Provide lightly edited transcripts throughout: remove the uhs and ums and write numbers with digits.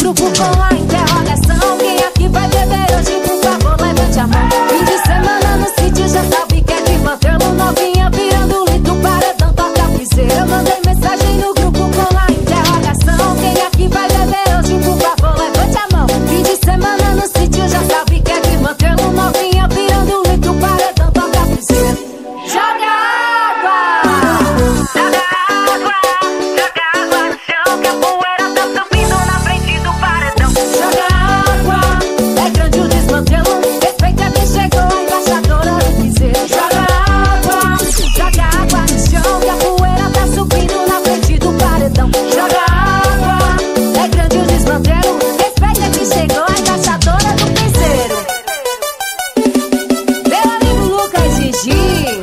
grupo com a interrogação. Quem aqui vai beber hoje, por favor, levante a mão. Fim de semana no sítio, já sabe que é de mantê-lo. Novinha virando litro, paredão, toca a piseira. Eu mandei mensagem no grupo com a interrogação. Quem aqui vai beber hoje, por favor, levante a mão. Fim de semana no sítio, já sabe que é de mantê-lo. Novinha virando litro, paredão, toca a piseira. Joga água! Joga água! Joga água no chão, que a poeira tá subindo na frente do paredão. Joga água! É grande o desmantelo. Respeita quem chegou, a embaixadora do piseiro. Joga água! Joga água no chão, que a poeira tá subindo na frente do paredão. Joga água! É grande o desmantelo. Respeita quem chegou, a embaixadora do piseiro. Meu amigo Lucas Gigi.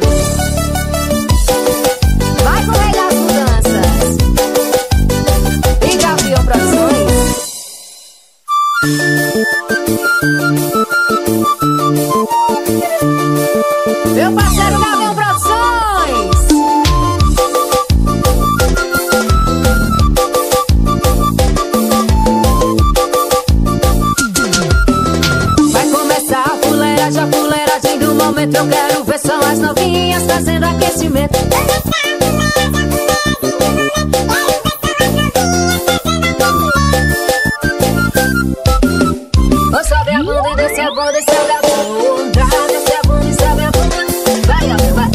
Vai com o rei das mudanças e Gavião Produções. Meu parceiro Gavião Produções. Vai começar a fuleiragem do momento. Eu quero ver só as novinhas fazendo aquecimento. Sobe a bunda e desce a bunda e sobe a bunda. Desce a bunda e sobe a bunda. Vai, vai.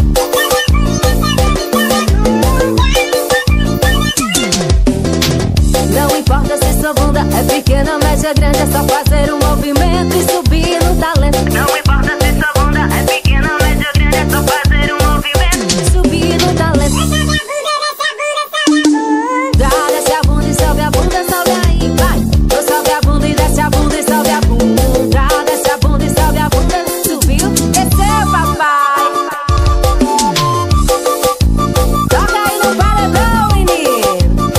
Não importa se sua bunda é pequena, média, grande, é só fazer um movimento e subir no talento. Não importa se sua bunda é pequena, média, grande, é só fazer um movimento e subir no talento. Desce a bunda e sobe a bunda, sobe aí, vai. Sobe a bunda e desce a bunda e sobe a bunda. Desce a bunda e sobe a bunda. Subiu, desceu, papai. Toca aí no paredão, menino.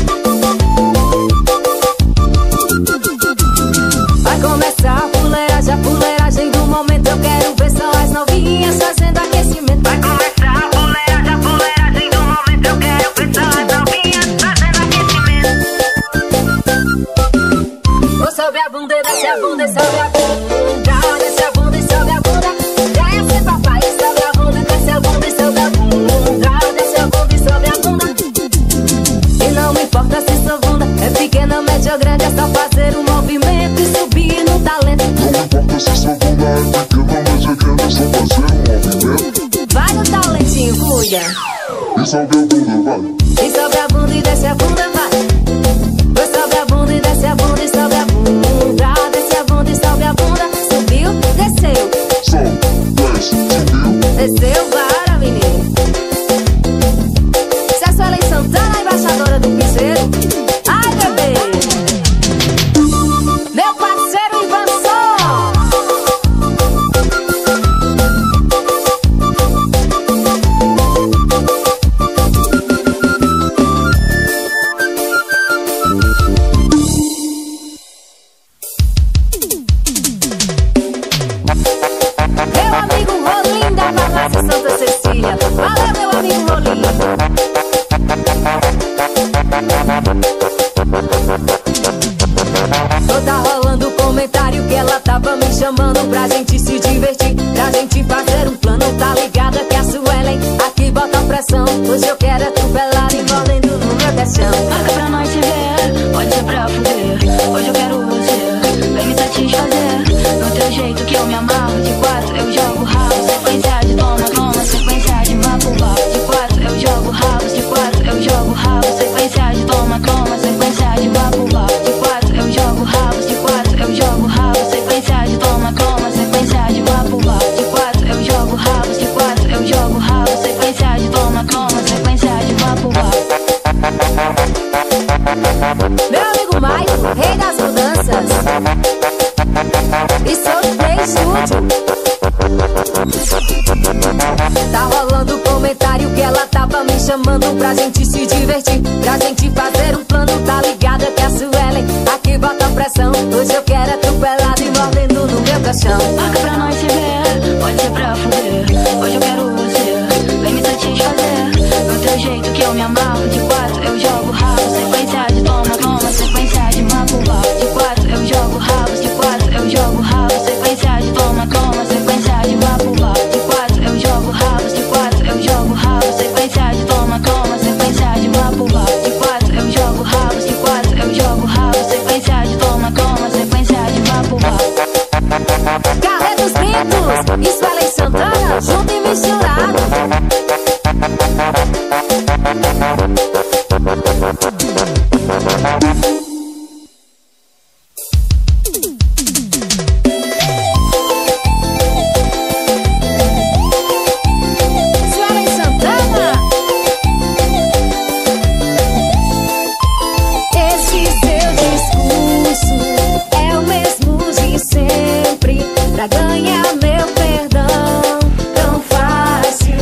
Vai começar a fuleiragem do momento. Eu quero ver só as novinhas fazendo aquecimento. Vai começar a fuleiragem do momento. Eu quero ver só as novinhas fazendo aquecimento. Sobe a bunda e desce a bunda e sobe a bunda. Desce a bunda e sobe a bunda. Desce, papai, e sobe a bunda. Desce a bunda e sobe a bunda. Desce a bunda e sobe a bunda. E não importa se sua bunda é pequena, média, grande, é só fazer um movimento e subir no talento. Não importa se sua bunda é pequena, média, grande, é só fazer um movimento. Vai no talentinho, cuida. E sobe a bunda, vai. E sobe a bunda e desce a bunda, vai. Sobe a bunda e desce a bunda e sobe a bunda. Desce a bunda e sobe a bunda. Subiu, desceu. Sobe, desce, subiu. Desceu, para, menino. Se a Suelen Santana, embaixadora do piseiro. Ai, bebê. Meu parceiro Ivan Som. Meu amigo Rolim da farmácia Santa Cecília. Valeu, meu amigo Rolim. Tá rolando comentário que ela tava me chamando pra gente se divertir, pra gente fazer um plano. Tá ligada que a Suelen aqui bota pressão. Hoje eu quero atropelar e mordendo no meu caixão. Marca pra nós se ver, pode ser pra fuder. Hoje eu quero você, vem me satisfazer. No teu jeito que eu me amarro. De 4 eu jogo rabo, sequência de toma, sequência de vapo. De 4 eu jogo rabo, de 4 eu jogo rabo, sequência de toma, sequência de vapo. De 4 eu jogo rabo, de 4 eu jogo rabo, sequência de toma, sequência de vapo. De 4 eu jogo rabo, de 4 eu jogo rabo, sequência de toma, sequência de vapo. Meu amigo Maicon, rei das mudanças. E Soul Play Studio. Tá rolando comentário que ela tava me chamando pra gente se divertir, pra gente fazer um plano. Tá ligada que a Suelen aqui bota pressão. Hoje eu quero atropelado e mordendo no meu caixão. Marca pra nós se ver, pode ser pra fuder. Hoje eu quero você, vem me satisfazer. Do teu jeito que eu me amarro. De 4 eu jogo rabo, sequência de toma, sequência de vapo. De Suelen Santana, junto e misturado. Suelen Santana. Esse seu discurso é o mesmo de sempre, pra ganhar meu perdão tão fácil.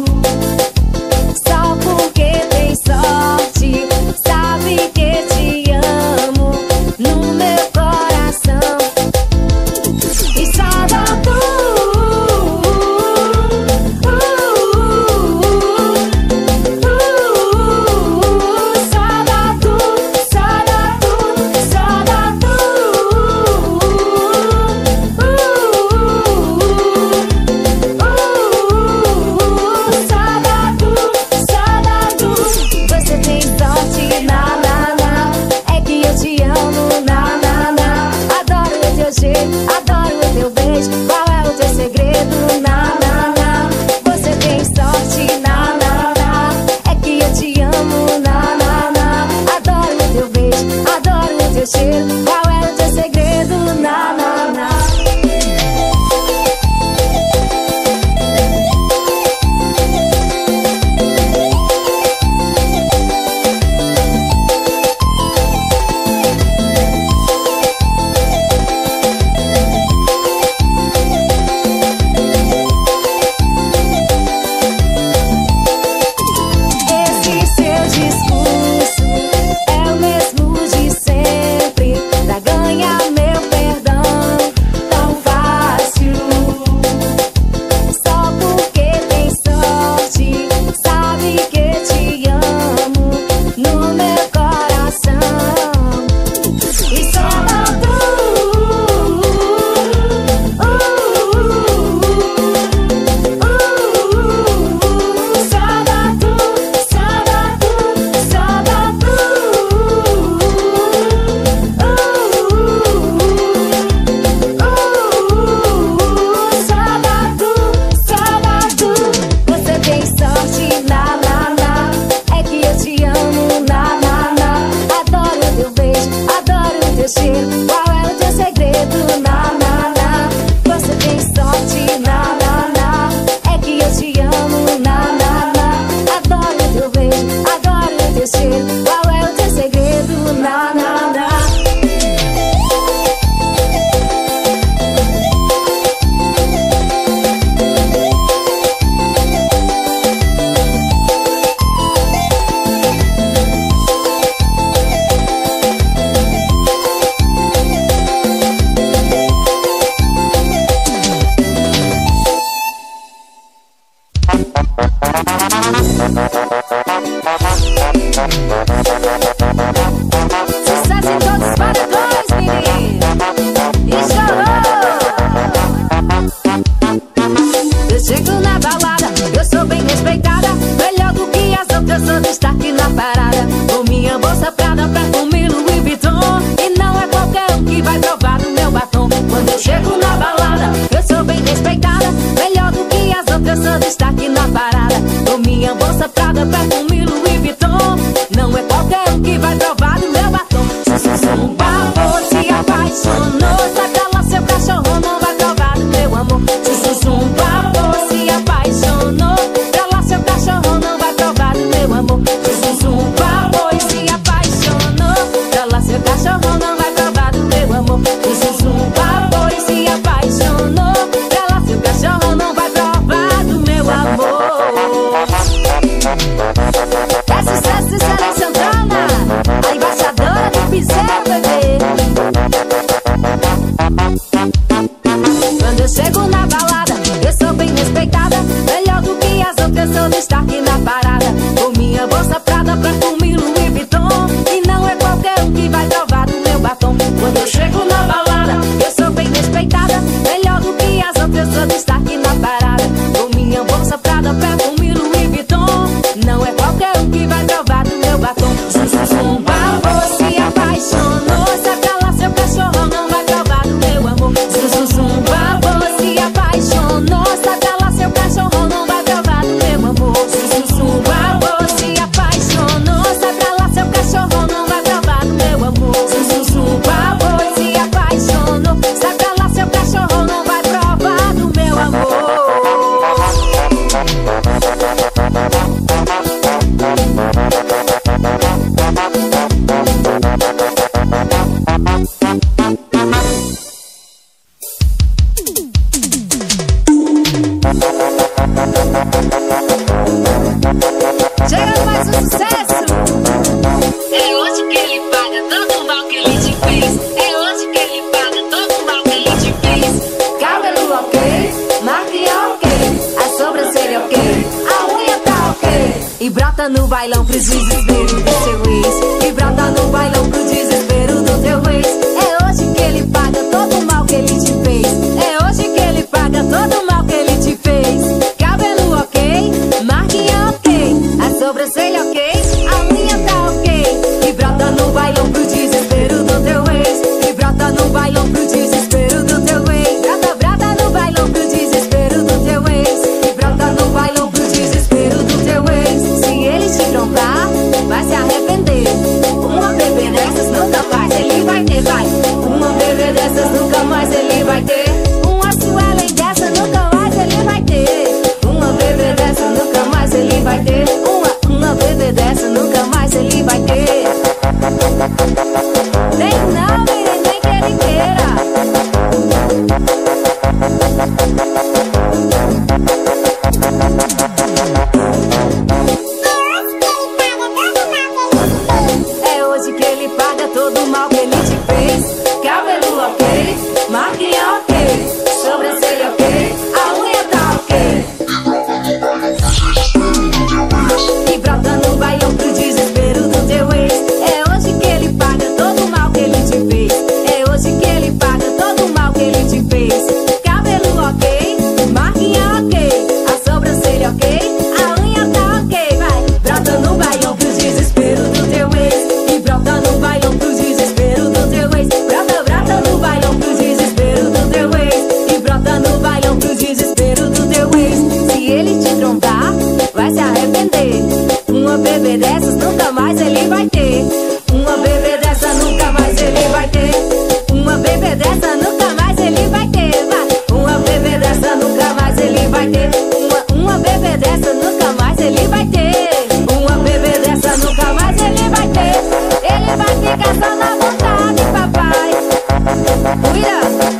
Só porque tem sorte, sabe que te amo no meu coração. E só dá você tem sorte, na, na, na. É que eu te amo, na, na, na. Adoro o teu jeito, adoro o teu beijo. Qual é o teu segredo, na, na, na. Você tem sorte, na, na, na. É que eu te amo, na, na, na. Adoro o teu beijo, adoro o teu cheiro. Qual é o teu segredo, na, na, na. Esse seu discurso é o mesmo de sempre, pra ganhar meu perdão tão fácil. Só porque tem sorte, sabe que te amo no meu coração. E só dá você tem sorte, na, na, na. É que eu te amo, na, na, na. Adoro o teu beijo, adoro o teu cheiro. Qual é o teu segredo, na, na, na. Você tem sorte, na, na, na. É que eu te amo, na, na, na. Adoro o teu beijo, adoro o teu cheiro. Qual é o teu segredo, na, na, na. Sucesso em todos os paredões, menino. E chorou. Eu chego na balada, eu sou bem respeitada. Melhor do que as outras, sou destaque na parada. Com minha bolsa Prada, perfume Louis Vuitton. E não é qualquer um que vai provar do meu batom. Quando eu chego na balada, eu sou bem respeitada. Melhor do que as outras, sou destaque na parada. Com minha bolsa Prada, perfume Louis Vuitton. Não é qualquer um que vai provar do meu batom. Um pavor se apaixonou, sai pra lá, seu cachorro não vai provar do meu amor. Um pavor se apaixonou, pra lá, seu cachorro não vai provar do meu amor. Um pavor se apaixonou, pra lá, seu cachorro não vai provar do meu amor. Um pavor se apaixonou, pra lá, seu cachorro não vai provar do meu amor. É sucesso de Suelen Santana, a embaixadora do piseiro, bebê. Quando eu chego na balada, eu sou bem respeitada. Melhor do que as outras, sou destaque na parada. Com minha bolsa Prada, perfume Louis Vuitton. E não é qualquer um que vai provar do meu batom. Quando eu chego na balada, eu sou bem respeitada. Melhor do que as outras, sou destaque na parada. Com minha bolsa Prada, perfume Louis Vuitton. Não é qualquer um que vai provar do meu batom. Um pavor se apaixonou, sai pra lá, seu cachorro não vai provar do meu amor. Um pavor se apaixonou. brota no bailão pro desespero do seu ex. E brota no bailão pro desespero do teu ex. É hoje que ele paga todo o mal que ele te fez. É hoje que ele paga todo o mal que ele te fez. Cabelo ok, marquinha ok, a sobrancelha ok, a unha tá ok. E brota no bailão pro desespero do teu ex. E brota no bailão pro desespero do teu ex. Brota no bailão pro desespero do teu ex. E brota no bailão pro desespero do teu ex. Se ele te trombar, vai se arrepender. Uma bebê dessas nunca mais ele vai ter, vai. Uma bebê dessas nunca mais ele vai ter. Uma Suelen dessa nunca mais ele vai ter. Uma bebê dessa nunca mais ele vai ter. Uma bebê dessa nunca mais ele vai ter. Nem não, menino, nem que ele queira. É hoje que ele paga todo o mal que ele te fez. Cabelo ok, marquinha ok, sobrancelha ok, a unha tá ok. E brota no bailão pro desespero do teu ex. É hoje que ele paga todo o mal que ele te fez. É hoje que ele paga todo o mal que ele te fez. Cabelo ok, marquinha ok, a sobrancelha ok, a unha tá ok, vai. Brota no bailão pro desespero do teu ex. E brota no bailão pro desespero do teu ex. Brota no bailão pro desespero do teu ex. E brota no bailão pro desespero do teu ex. Se ele te trombar, vai se arrepender. Uma bebê dessas nunca mais ele vai ter. Uma bebê dessa nunca mais ele vai ter. Uma bebê dessa nunca mais ele vai ter, vai. Uma bebê dessa nunca mais ele vai ter. Uma bebê dessa nunca mais ele vai ter. Uma bebê dessa nunca mais ele vai ter. Ele vai ficar só na vontade, papai. Cuida.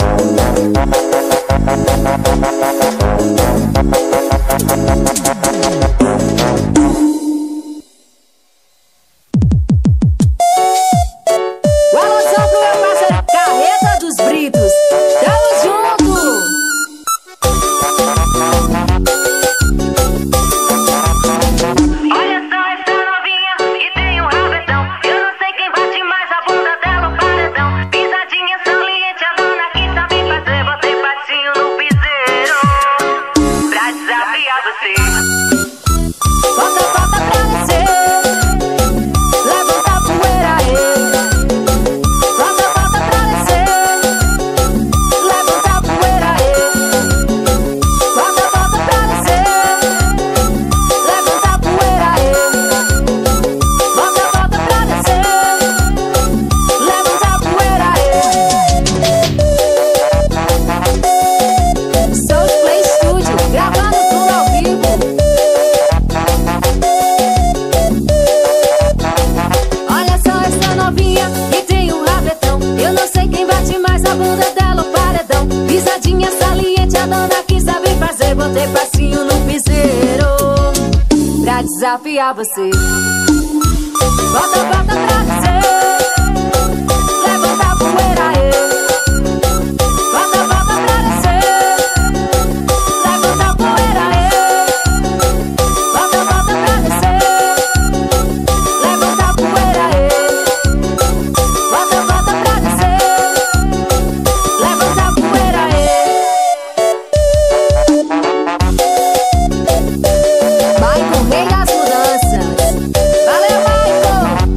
O alôzão pro meu parceiro Carreta dos Britos. Tamo junto. Olha só essa novinha e tem um rabetão. Eu não sei quem bate mais a bunda dela no paredão. Pisadinha saliente, a dona que sabe fazer. Botei patinho no piseiro pra desafiar você. Bota pra descer. Levanta a poeira aí. Bota pra descer. Levanta a poeira aí. Bota pra descer. Levanta a poeira aí. Bota pra descer. Levanta a poeira aí. Soul Play Studio, gravando tudo ao vivo. Olha só essa novinha que tem um rabetão. Eu não sei quem bate mais a bunda dela o paredão. Pisadinha saliente, a dona que sabe fazer. Botei passinho no piseiro pra desafiar você. Bota pra descer. Levanta a poeira aí. Bota pra descer. Levanta a poeira aí. Bota pra descer. Levanta a poeira aí. Bota pra descer. Levanta a poeira aí. Michael, rei das mudanças. Valeu, Michael.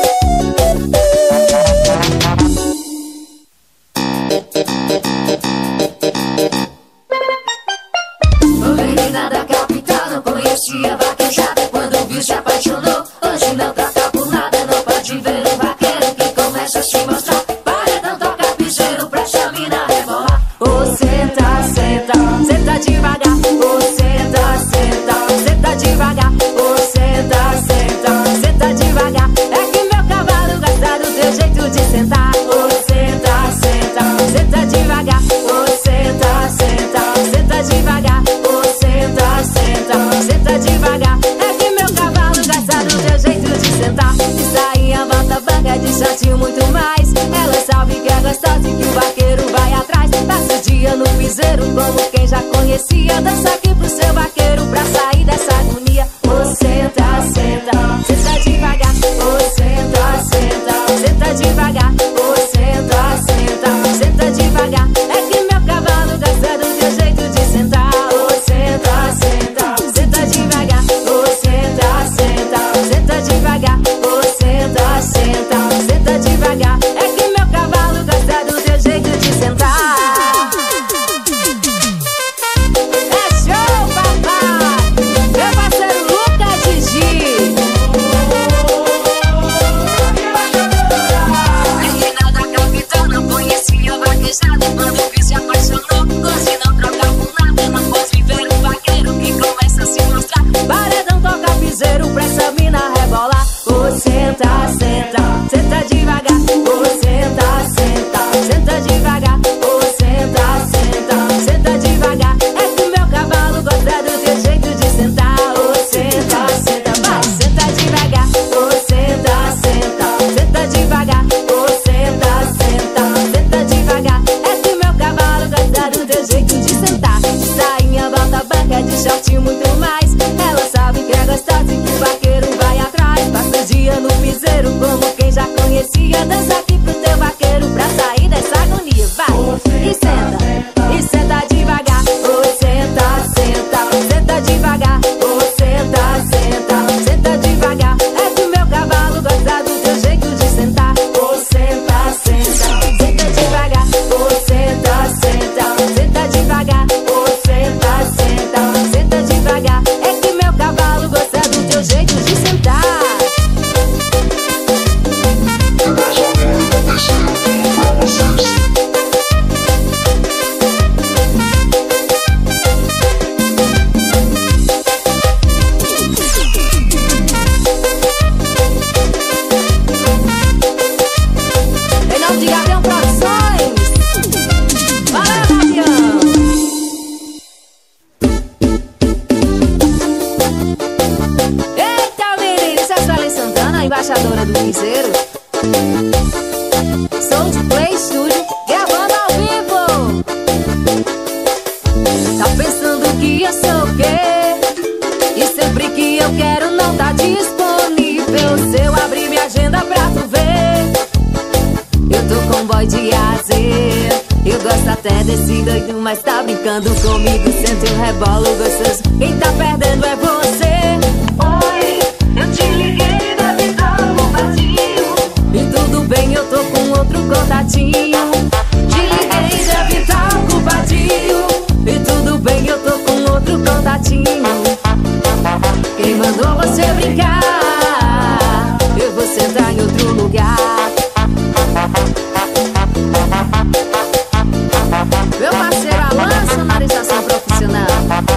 Ô menina da capital, não conhecia vaquejada. Quando viu se apaixonou. Hoje não troca por nada. Não pode ver um vaqueiro que começa a se mostrar. Paredão toca piseiro pra essa mina rebolar. Ô senta, senta, senta devagar. Ô senta, senta, senta devagar. Ô senta, senta, senta devagar. É que meu cavalo gosta do teu jeito de sentar. Ô senta, senta, senta devagar. Ô senta, senta, senta devagar. Ô senta, senta, senta devagar. É que meu cavalo gosta do teu jeito de sentar. De sainha, bota banca, de shortinho, muito mais. Ela sabe que é gostosa e que o vaqueiro vai atrás. Passa o dia no piseiro como quem já conhecia. Dança aqui pro seu vaqueiro pra sair dessa agonia. Ô senta, senta, senta devagar. Oh, senta, senta, senta devagar. É que meu cavalo gosta do teu jeito de sentar. Oh, senta, senta, vai, senta devagar. Oh, senta, senta, senta devagar. Oh, senta, senta, senta devagar. É que meu cavalo gosta do teu jeito de sentar. De sainha, bota branca, de short e muito mais. Ela sabe que é gostosa e que o vaqueiro vai atrás. Passa o dia no piseiro como quem já conhecia. Dança aqui pro teu vaqueiro pra sair dessa agonia. Vai, e senta devagar. Oh, senta, senta, senta devagar. Oh, senta, senta, senta devagar. É que o meu cavalo gosta do teu jeito de sentar. Oh, senta, senta, senta devagar. Oh, senta, senta, senta devagar. Oh, senta, senta, senta devagar. É que meu cavalo gosta do teu jeito de sentar. Em nome de Gavião Produções. Valeu, Gavião. Eita, menina, isso é Suelen Santana, embaixadora do piseiro. Sou de Play Studio, gravando ao vivo. Tá pensando que eu sou o quê? E sempre que eu quero não tá disponível. Se eu abrir minha agenda pra tu ver, eu tô com boy de azer. Eu gosto até desse doido, mas tá brincando comigo. Sento e rebolo gostoso, quem tá perdendo é você. Oi, eu te liguei, deve estar bombadinho. E tudo bem, eu tô com outro contatinho. Te liguei, deve estar ocupadinho. E tudo bem, eu tô com outro contatinho. Quem mandou você brincar? Eu vou sentar em outro lugar. Meu parceiro Alan, sonorização profissional.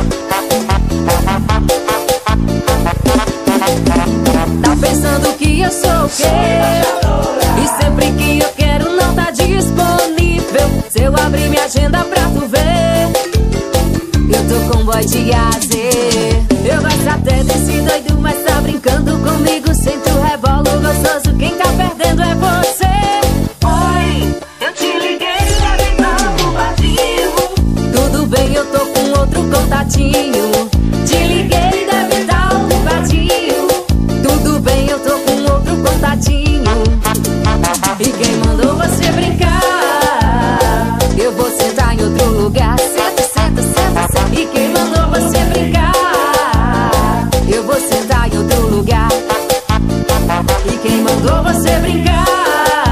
Tá pensando que eu sou o quê? E sempre que eu quero não tá disponível. Se eu abrir minha agenda pra tu ver, eu tô com boy de azer. Eu gosto até desse doido, mas tá brincando comigo. Sento o rebolo gostoso, quem tá perdendo é você. Oi, eu te liguei, deve estar ocupadinho. Tudo bem, eu tô com outro contatinho. Te liguei, deve estar ocupadinho. Tudo bem, eu tô com outro contatinho. E quem mandou você brincar? Eu vou sentar em outro lugar. Senta, senta, senta, senta. E quem mandou você brincar? Eu vou sentar em outro lugar. E quem mandou você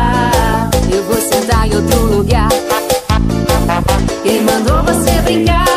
brincar? Eu vou sentar em outro lugar. Quem mandou você brincar?